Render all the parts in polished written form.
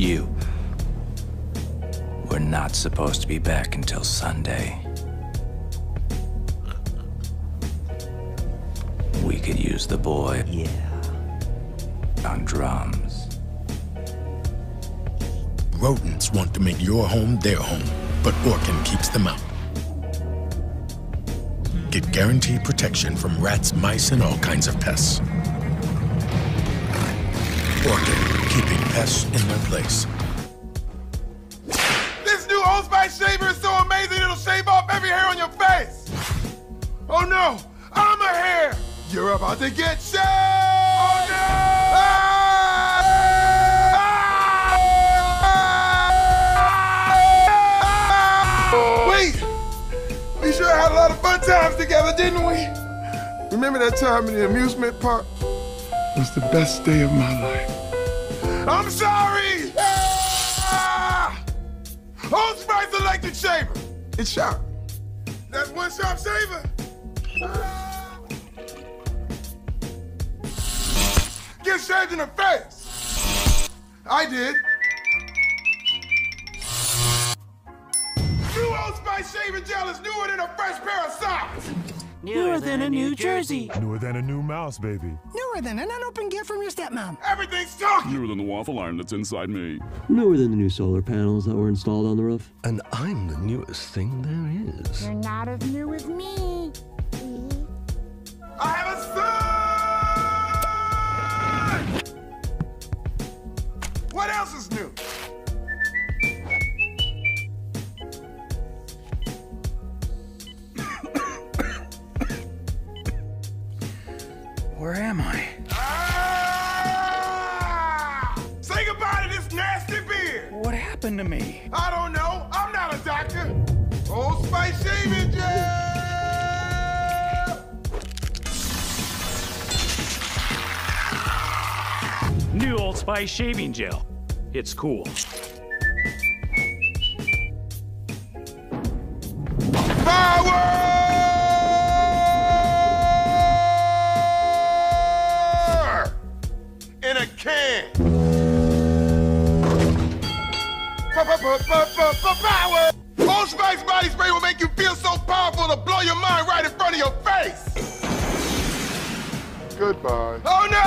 You were not supposed to be back until Sunday. We could use the boy. Yeah. On drums. Rodents want to make your home their home, but Orkin keeps them out. Get guaranteed protection from rats, mice, and all kinds of pests. Orkin, keeping pests in their place. This new Old Spice shaver is so amazing it'll shave off every hair on your face! Oh no! I'm a hair! You're about to get shaved! Oh no! Wait! We sure had a lot of fun times together, didn't we? Remember that time in the amusement park? It was the best day of my life. I'm sorry! Old Spice electric shaver. It's sharp. That's one sharp shaver. Get shaved in the face. I did. New Old Spice shaving gel is newer than a fresh pair of socks. Newer than a New Jersey. Newer than a new mouse, baby. Newer than an unopened gift from your stepmom. Everything's talking. Newer than the waffle iron that's inside me. Newer than the new solar panels that were installed on the roof. And I'm the newest thing there is. You're not as new as me. I have a son! What else is new? Where am I? Say goodbye to this nasty beard! What happened to me? I don't know. I'm not a doctor. Old Spice shaving gel! New Old Spice shaving gel. It's cool. Power! In a can. Power! Old Spice body spray will make you feel so powerful to blow your mind right in front of your face. Goodbye. Oh no!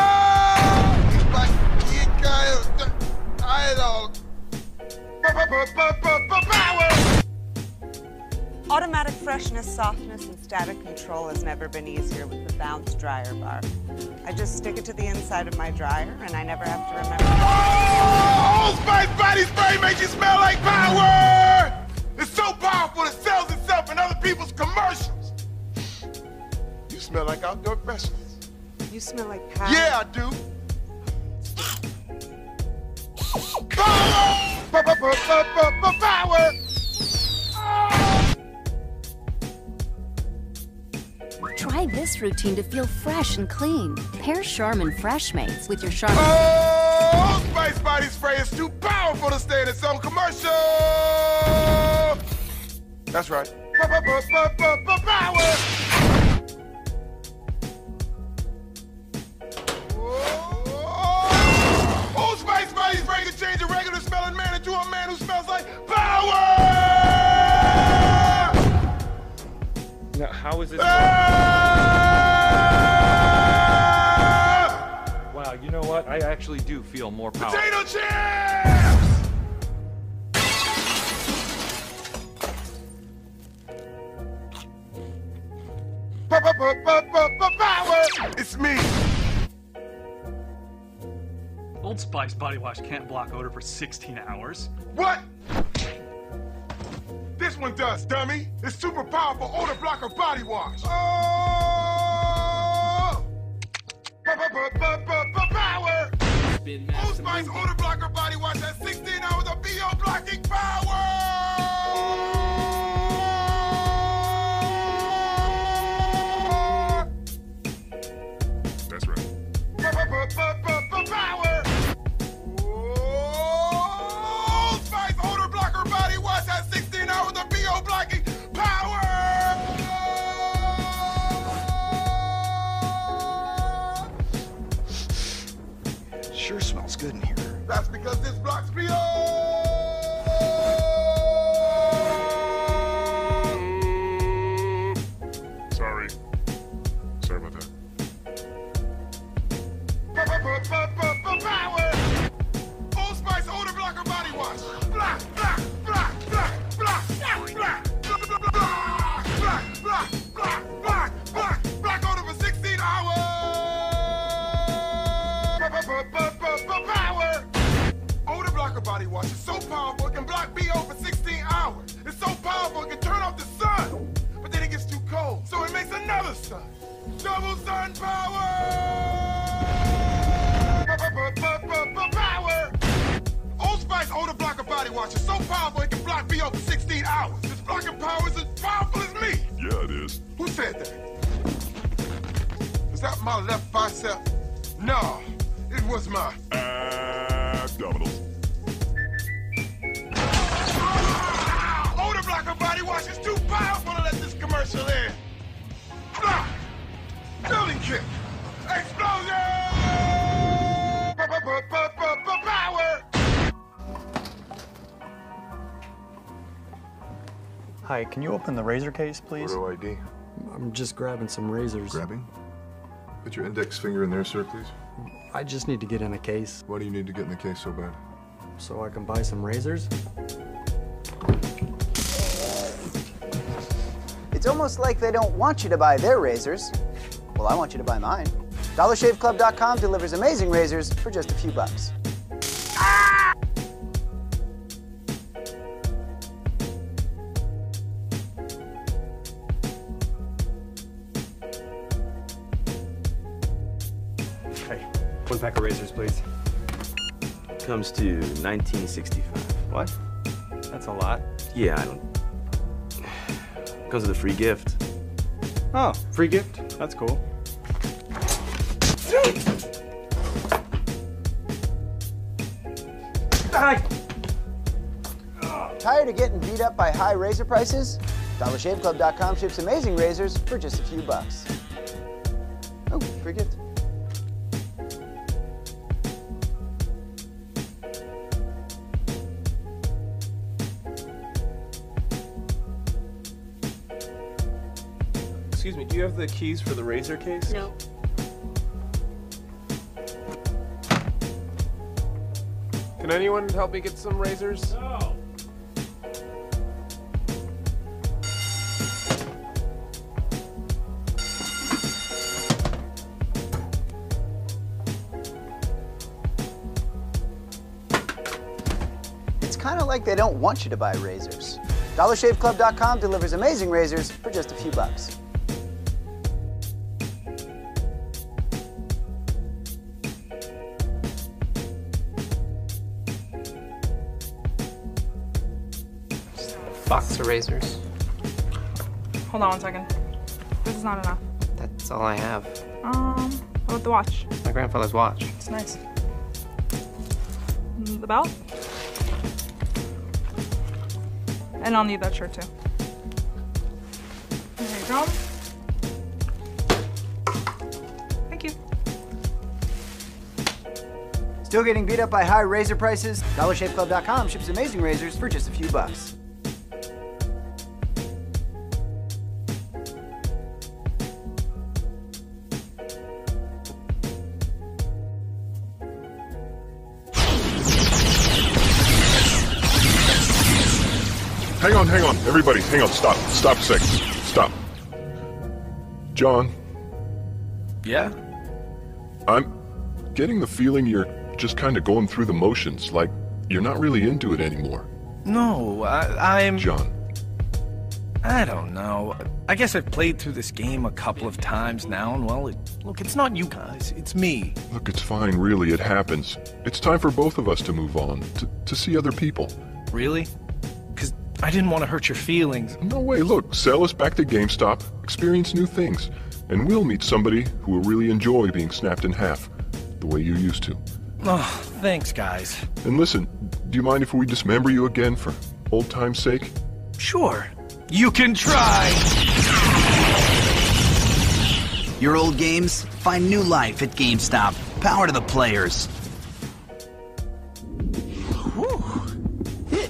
Power! Automatic freshness, softness, and static control has never been easier with the Bounce Dryer Bar. I just stick it to the inside of my dryer, and I never have to remember. Oh, Old Spice body spray makes you smell like power! It's so powerful it sells itself in other people's commercials. You smell like outdoor freshness. You smell like power. Yeah, I do. Power! Power! Try this routine to feel fresh and clean. Pair Charmin Fresh Mates with your Charmin. Oh, Old Spice body spray is too powerful to stay in its own commercial. That's right. Power! Old Spice body spray can change a regular smelling man into a man who smells like power! Now, how is this? Wow, you know what? I actually do feel more powerful. Potato chips! Power! It's me. Old Spice body wash can't block odor for 16 hours. What? This one does, dummy. It's super powerful odor blocker body wash. Oh! Power! Old Spice odor blocker body wash has 16 hours of BO blocking power! That's right. Power! Old Spice odor blocker body wash has 16 hours of BO blocking power! Sure smells good in here. That's because this block's BO! Sorry. Sorry about that. Power! Old Spice odor blocker body wash. Block, block, block, block, block, block, block, block, block, block, block, block, block odor for 16 hours. Power! Odor blocker body wash is so powerful it can block BO for 16 hours. It's so powerful it can turn off the sun. But then it gets too cold, so it makes another sun. Double sun power! Power! Old Spice odor blocker body wash is so powerful it can block BO for 16 hours. This blocking power is as powerful as me. Yeah, it is. Who said that? Was that my left bicep? No, it was my Abdominals. Odor blocker body wash is too powerful to let this commercial in. Block! Building kick! Explosion! Power! Hi, can you open the razor case, please? Photo ID. I'm just grabbing some razors. Grabbing? Put your index finger in there, sir, please. I just need to get in a case. Why do you need to get in the case so bad? So I can buy some razors? It's almost like they don't want you to buy their razors. Well, I want you to buy mine. DollarShaveClub.com delivers amazing razors for just a few bucks. Hey, one pack of razors, please. Comes to 1965. What? That's a lot. Yeah, I don't... Comes with a free gift. Oh, free gift? That's cool. Tired of getting beat up by high razor prices? DollarShaveClub.com ships amazing razors for just a few bucks. Oh, free gift. Excuse me, do you have the keys for the razor case? No. Can anyone help me get some razors? No. It's kind of like they don't want you to buy razors. DollarShaveClub.com delivers amazing razors for just a few bucks. Box of razors. Hold on one second. This is not enough. That's all I have. What about the watch? My grandfather's watch. It's nice. The belt? And I'll need that shirt too. There you go. Thank you. Still getting beat up by high razor prices? DollarShaveClub.com ships amazing razors for just a few bucks. Hang on, everybody, hang on, stop a second, stop. John? Yeah? I'm getting the feeling you're just kind of going through the motions, like you're not really into it anymore. No, I'm... John. I don't know. I guess I've played through this game a couple of times now, and well, look, it's not you guys, it's me. Look, it's fine, really, it happens. It's time for both of us to move on, to see other people. Really? Because I didn't want to hurt your feelings. No way, look, sell us back to GameStop, experience new things, and we'll meet somebody who will really enjoy being snapped in half, the way you used to. Oh, thanks, guys. And listen, do you mind if we dismember you again for old time's sake? Sure. You can try! Your old games? Find new life at GameStop. Power to the players.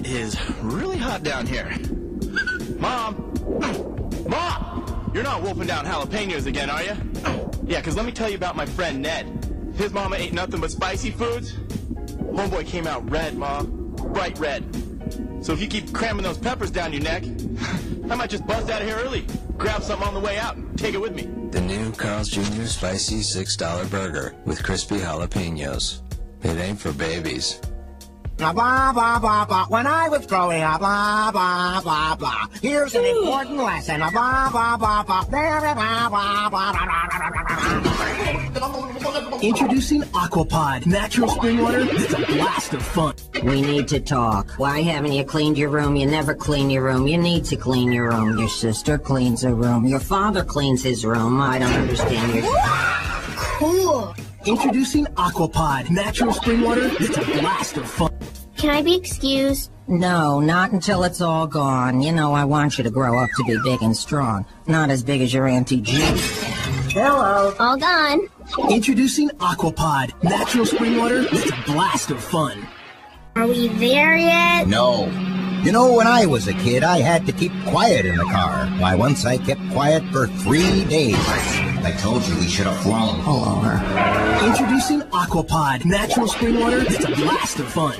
is really hot down here. Mom! Mom! You're not wolfing down jalapenos again, are you? Yeah, because let me tell you about my friend Ned. His mama ate nothing but spicy foods. Homeboy came out red, Ma. Bright red. So if you keep cramming those peppers down your neck, I might just buzz out of here early. Grab something on the way out and take it with me. The new Carl's Jr. Spicy $6 burger with crispy jalapenos. It ain't for babies. Blah, blah, blah, blah. When I was growing up, blah, blah, blah, blah. Here's an important lesson. Blah, blah, blah, blah. Blah, blah, blah, blah. Introducing Aquapod. Natural spring water that's a blast of fun. We need to talk. Why haven't you cleaned your room? You never clean your room. You need to clean your room. Your sister cleans her room. Your father cleans his room. I don't understand your... Cool. Introducing Aquapod. Natural spring water that's a blast of fun. Can I be excused? No, not until it's all gone. You know, I want you to grow up to be big and strong. Not as big as your Auntie G. Hello. All gone. Introducing Aquapod. Natural spring water that's a blast of fun. Are we there yet? No. You know, when I was a kid, I had to keep quiet in the car. Why, once I kept quiet for 3 days. I told you we should have flown. Pull over. Introducing Aquapod. Natural spring water that's a blast of fun.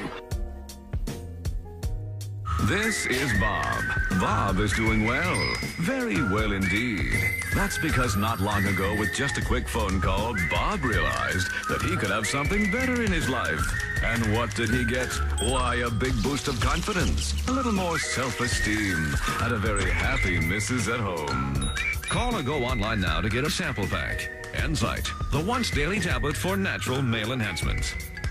This is Bob. Bob is doing well. Very well indeed. That's because not long ago, with just a quick phone call, Bob realized that he could have something better in his life. And what did he get? Why, a big boost of confidence, a little more self-esteem, and a very happy missus at home. Call or go online now to get a sample pack. Enzyte, the once daily tablet for natural male enhancement.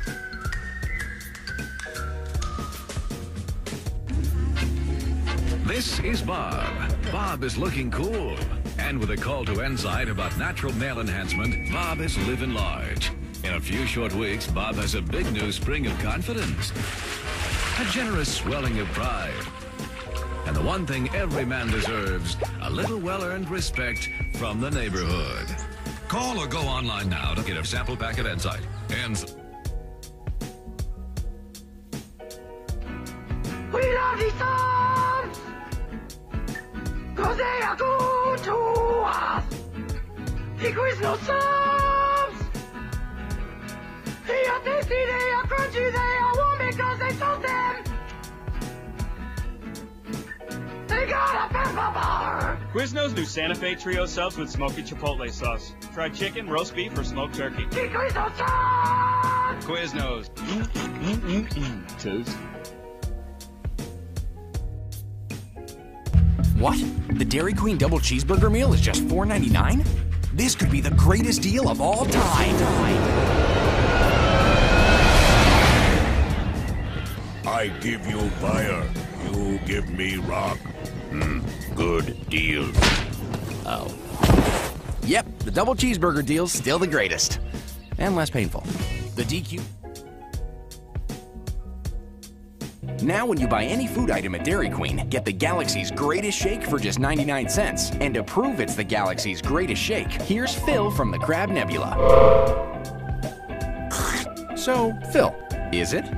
This is Bob. Bob is looking cool. And with a call to Enzyte about natural male enhancement, Bob is living large. In a few short weeks, Bob has a big new spring of confidence. A generous swelling of pride. And the one thing every man deserves, a little well-earned respect from the neighborhood. Call or go online now to get a sample pack at Enzyte. We love these songs! 'Cause they are good to us! The Quiznos subs! They are tasty, they are crunchy, they are warm because they toast them! They got a pepper bar! Quiznos new Santa Fe Trio subs with smoky chipotle sauce. Fried chicken, roast beef, or smoked turkey. The Quiznos subs! Quiznos. Toast. What? The Dairy Queen double cheeseburger meal is just $4.99? This could be the greatest deal of all time. I give you fire, you give me rock. Good deal. Oh. Yep, the double cheeseburger deal's still the greatest. And less painful. The DQ... Now when you buy any food item at Dairy Queen, get the Galaxy's Greatest Shake for just 99 cents. And to prove it's the Galaxy's Greatest Shake, here's Phil from the Crab Nebula. So, Phil, is it?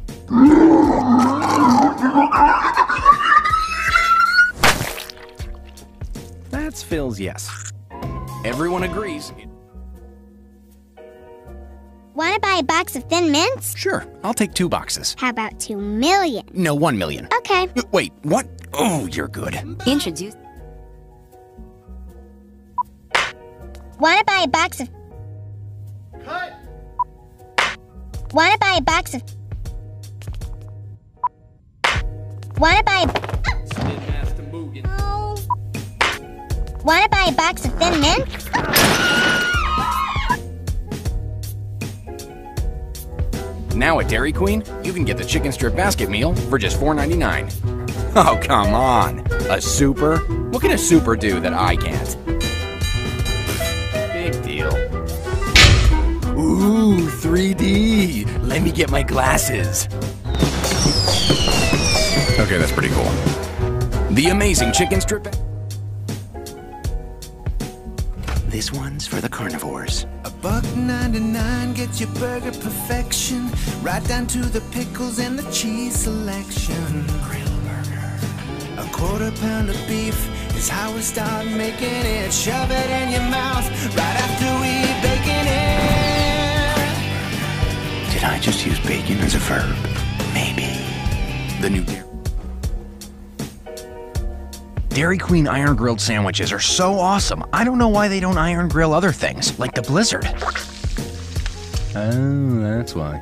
That's Phil's yes. Everyone agrees. Want to buy a box of Thin Mints? Sure, I'll take 2 boxes. How about 2 million? No, 1 million. Okay. Wait, what? Oh, you're good. Introduce. Want to buy a box of... Cut! Want to buy a box of... Want to buy a... Oh. Want to buy a box of Thin Mints? Now at Dairy Queen, you can get the chicken strip basket meal for just $4.99. Oh, come on. A super? What can a super do that I can't? Big deal. Ooh, 3D. Let me get my glasses. Okay, that's pretty cool. The amazing chicken strip... This one's for the carnivores. $1.99 gets your burger perfection, right down to the pickles and the cheese selection. Grill A quarter pound of beef is how we start making it. Shove it in your mouth right after we bacon it. Did I just use bacon as a verb? Maybe. The new Dairy Queen Iron Grilled sandwiches are so awesome. I don't know why they don't iron grill other things, like the Blizzard. Oh, that's why.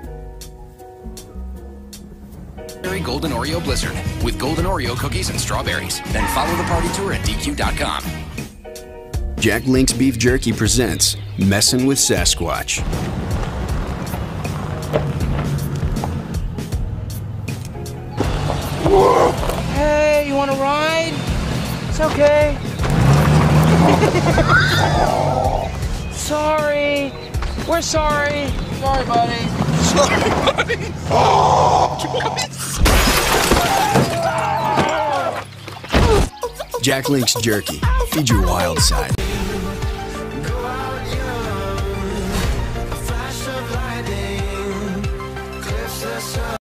Golden Oreo Blizzard with golden Oreo cookies and strawberries. Then follow the party tour at DQ.com. Jack Link's Beef Jerky presents Messin' with Sasquatch. Hey, you want to ride? It's okay. Sorry. We're sorry. Sorry, buddy. Sorry, buddy. Oh, Jack Link's Jerky. Feed your wild side.